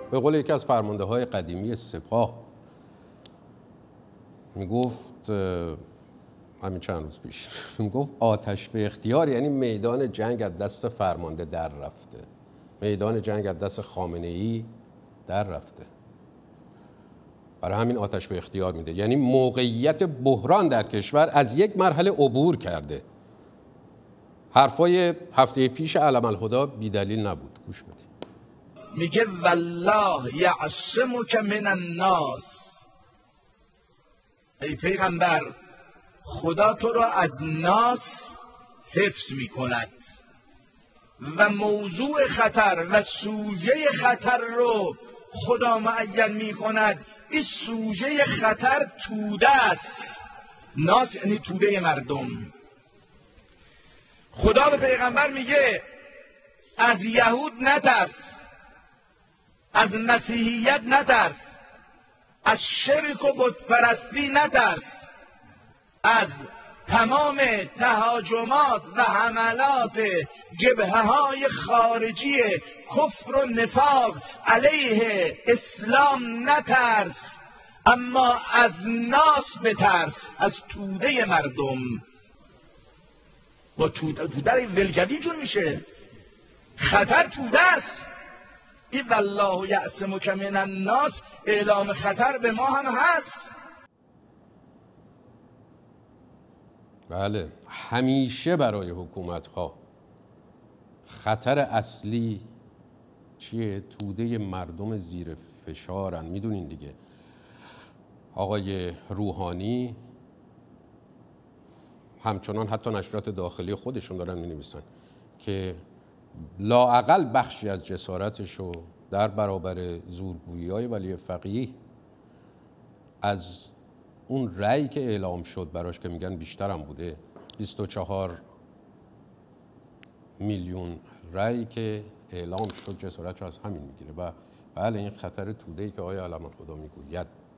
به قول یکی از فرمانده‌های قدیمی سپاه میگفت، همین چند روز پیش میگفت آتش به اختیار یعنی میدان جنگ از دست فرمانده در رفته، میدان جنگ از دست خامنه‌ای در رفته. برای همین آتش به اختیار میده، یعنی موقعیت بحران در کشور از یک مرحله عبور کرده. حرفای هفته پیش علم الهدی بی دلیل نبود. گوش بدید. میگه والله یعصمک من الناس، ای پیغمبر خدا تو را از ناس حفظ میکند و موضوع خطر و سوژه خطر رو خدا معین میکند. این سوژه خطر توده است. ناس یعنی توده مردم. خدا به پیغمبر میگه از یهود نترس، از مسیحیت نترس، از شرک و بت پرستی نترس، از تمام تهاجمات و حملات جبهه‌های خارجی کفر و نفاق علیه اسلام نترس، اما از ناس بترس، از توده مردم. با توده ولگردی جون میشه. خطر توده است. این والله یعصمک من الناس اعلام خطر به ما هم هست. بله، همیشه برای حکومت‌ها خطر اصلی چیه؟ توده مردم زیر فشارن. میدونین دیگه آقای روحانی همچنان حتی نشریات داخلی خودشون دارن می‌نویسن که لااقل بخشی از جسارتشو در برابر زورگویی‌های ولی فقیه از اون رأی که اعلام شد براش که میگن بیشتر هم بوده، 24 میلیون رأی که اعلام شد، جسارتشو از همین میگیره. و بله این خطر توده‌ای که آقای علم الهدی میگوید